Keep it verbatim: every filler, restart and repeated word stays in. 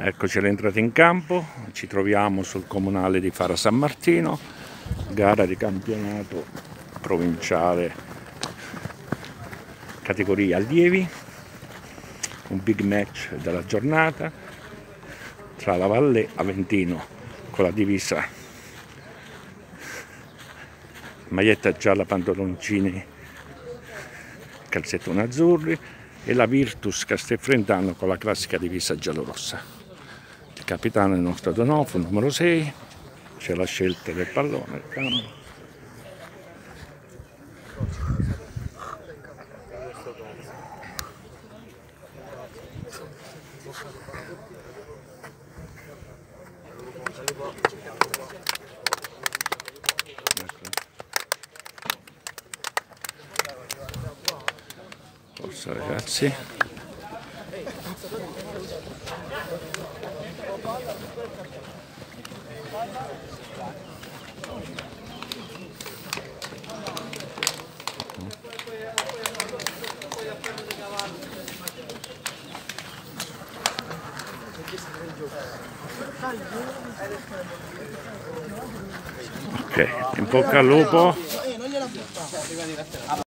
Eccoci all'entrata in campo, ci troviamo sul comunale di Fara San Martino, gara di campionato provinciale categoria allievi, un big match della giornata tra la Valle Aventino con la divisa maglietta gialla, pantaloncini, calzettoni azzurri, e la Virtus Castelfrentano con la classica divisa giallorossa. Il capitano è il nostro Donofo, numero sei, c'è la scelta del pallone, il campo. Forza ragazzi. Ok, in bocca al lupo.